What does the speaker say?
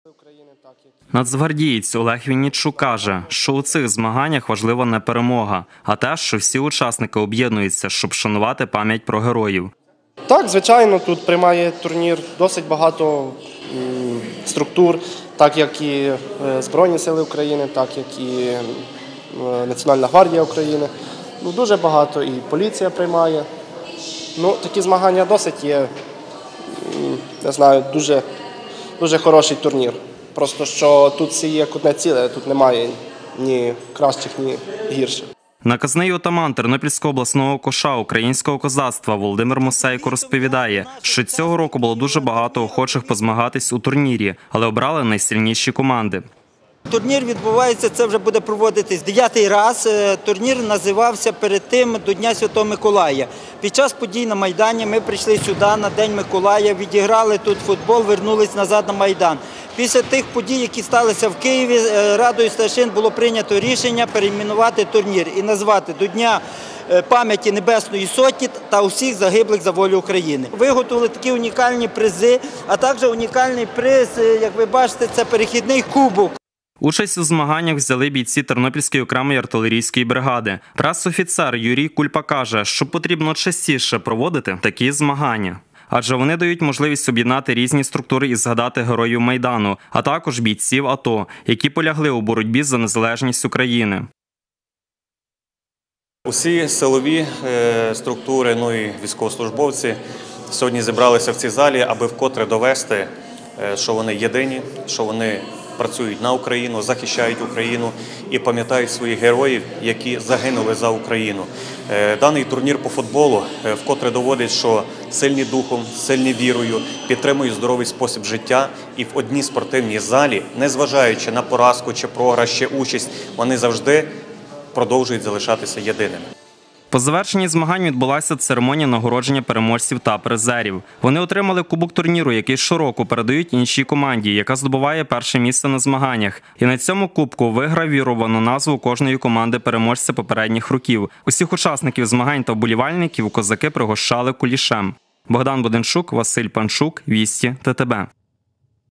Нацгвардієць Олег Вінничук каже, що у цих змаганнях важлива не перемога, а те, що всі учасники об'єднуються, щоб шанувати пам'ять про героїв. Так, звичайно, тут приймає турнір досить багато структур, так як і Збройні сили України, так як і Національна гвардія України. Дуже багато і поліція приймає. Такі змагання досить є, не знаю, дуже хороший турнір. Просто що тут всі є одне ціле, тут немає ні кращих, ні гірших. Наказний отаман Тернопільського обласного коша українського козацтва Володимир Мусейко розповідає, що цього року було дуже багато охочих позмагатись у турнірі, але обрали найсильніші команди. Турнір відбувається, це вже буде проводитись 9-й раз. Турнір називався перед тим до Дня Святого Миколая. Під час подій на Майдані ми прийшли сюди на День Миколая, відіграли тут футбол, вернулись назад на Майдан. Після тих подій, які сталися в Києві, Радою старшин було прийнято рішення перейменувати турнір і назвати до Дня пам'яті Небесної Сотні та усіх загиблих за волю України. Виготовили такі унікальні призи, а також унікальний приз, як ви бачите, це перехідний кубок. Участь у змаганнях взяли бійці Тернопільської окремої артилерійської бригади. Пресофіцер Юрій Кульпа каже, що потрібно частіше проводити такі змагання. Адже вони дають можливість об'єднати різні структури і згадати героїв Майдану, а також бійців АТО, які полягли у боротьбі за незалежність України. Усі силові структури, і військовослужбовці сьогодні зібралися в цій залі, аби вкотре довести, що вони єдині, що вони працюють на Україну, захищають Україну і пам'ятають своїх героїв, які загинули за Україну. Даний турнір по футболу вкотре доводить, що сильні духом, сильні вірою, підтримують здоровий спосіб життя і в одній спортивній залі, незважаючи на поразку чи програш, чи участь, вони завжди продовжують залишатися єдиними. По завершенні змагань відбулася церемонія нагородження переможців та призерів. Вони отримали кубок турніру, який щороку передають іншій команді, яка здобуває перше місце на змаганнях. І на цьому кубку вигравіровано назву кожної команди переможця попередніх років. Усіх учасників змагань та вболівальників козаки пригощали кулішем. Богдан Буденчук, Василь Панчук, Вісті, ТТБ.